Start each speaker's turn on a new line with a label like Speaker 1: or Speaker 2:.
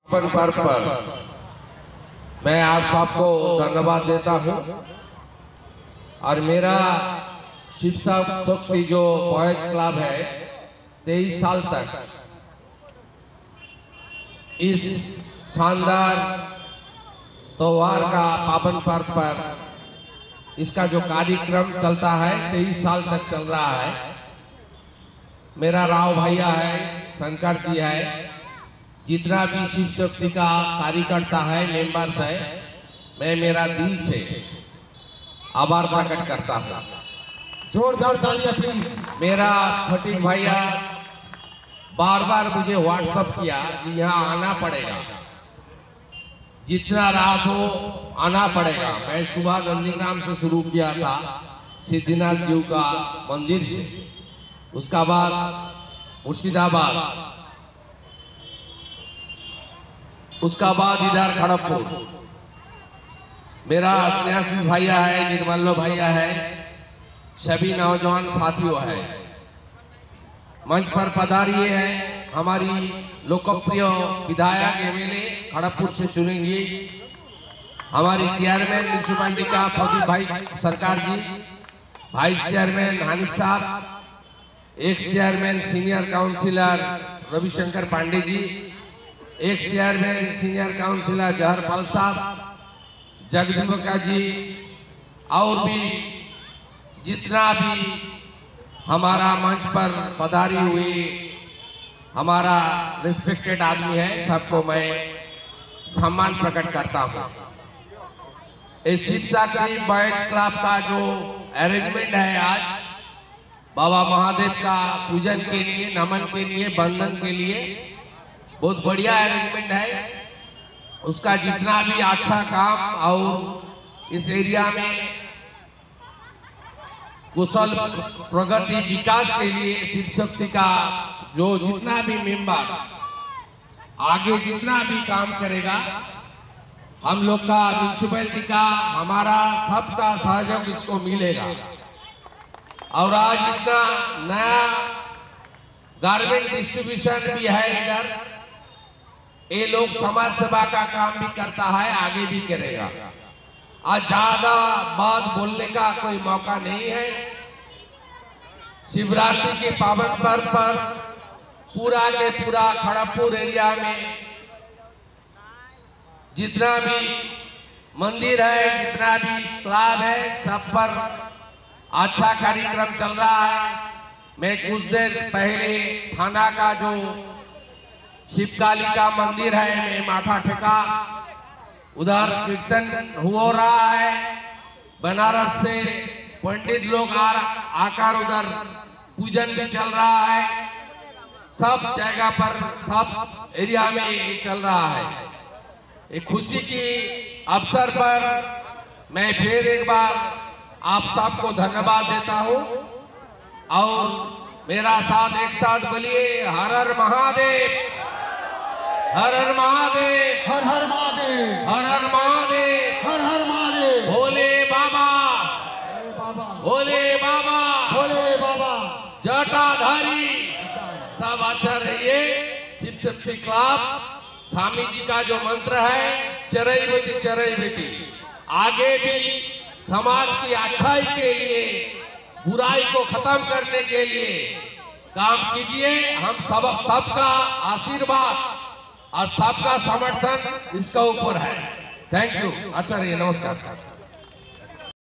Speaker 1: पर मैं आप सबको धन्यवाद देता हूं। और मेरा शिक्षा शक्ति जो बॉयज क्लब है 23 साल तक इस शानदार त्योहार का पावन पर्व पर इसका जो कार्यक्रम चलता है 23 साल तक चल रहा है। मेरा राव भैया है, शंकर जी है, जितना भी शिव शक्ति का कार्यकर्ता है, मेंबर्स है, मैं मेरा दिल से आभार प्रकट करता हूँ।
Speaker 2: जोरदार तालियां प्लीज।
Speaker 1: मेरा फटीक भैया बार बार मुझे व्हाट्सएप किया कि यहाँ आना पड़ेगा, जितना रात हो आना पड़ेगा। मैं सुबह नंदीग्राम से शुरू किया था, सिद्धिनाथ जी का मंदिर से, उसका बाद मुर्शिदाबाद, उसका बाद इधर खड़गपुर। मेरा स्नेहाशीष भैया है, निर्मल्लो भैया है, सभी नौजवान साथियों है। मंच पर पधारिए हैं हमारी लोकप्रिय विधायक एमएलए खड़गपुर से चुनेंगे हमारी चेयरमैन म्यूनिसिपैलिटी का फौजी भाई सरकार जी, vice chairman Hanif sahab, ex chairman senior councillor Ravishankar Pandey ji, ex chairman senior councillor Jahrpal sahab, जगदीपका जी, और भी जितना भी हमारा मंच पर पधारी हुई हमारा रिस्पेक्टेड आदमी है, सबको मैं सम्मान प्रकट करता हूँ। इस शिव शक्ति बॉयज क्लब का जो अरेंजमेंट है आज बाबा महादेव का पूजन के लिए, नमन के लिए, बंधन के लिए बहुत बढ़िया अरेंजमेंट है। उसका जितना भी अच्छा काम और इस एरिया में कुशल प्रगति विकास के लिए शिव शक्ति का जो जितना भी मेंबर आगे जितना भी काम करेगा, हम लोग का म्यूनिसिपैलिटी का हमारा सबका सहयोग इसको मिलेगा। और आज इतना नया गारमेंट डिस्ट्रीब्यूशन भी है इधर, ये लोग समाज सेवा का काम भी करता है, आगे भी करेगा। आज ज्यादा बात बोलने का कोई मौका नहीं है। शिवरात्रि के पावन पर्व पर पूरा के पूरा खड़गपुर एरिया में जितना भी मंदिर है, जितना भी क्लब है, सब पर अच्छा कार्यक्रम चल रहा है। मैं कुछ देर पहले थाना का जो शिवकाली का मंदिर है, मैं माथा टेका, उधर कीर्तन हो रहा है। बनारस से पंडित लोग आकर उधर पूजन भी चल रहा है। सब जगह पर, सब एरिया में ये चल रहा है। एक खुशी की अवसर पर मैं फिर एक बार आप सबको धन्यवाद देता हूं। और मेरा साथ एक साथ बोलिए, हर हर महादेव, हर हर महादेव,
Speaker 2: हर हर महादेव,
Speaker 1: हर हर महादेव,
Speaker 2: हर हर महादेव,
Speaker 1: भोले बाबा, भोले बाबा,
Speaker 2: भोले बाबा,
Speaker 1: जटाधारी, सब अच्छा रहिए। शिव शक्ति क्लब स्वामी जी का जो मंत्र है, चरई बेटी चरई बेटी, आगे भी समाज की अच्छाई के लिए, बुराई को खत्म करने के लिए काम कीजिए। हम सबका आशीर्वाद और सबका समर्थन इसका ऊपर है। Thank you. अच्छा रहिए, नमस्कार।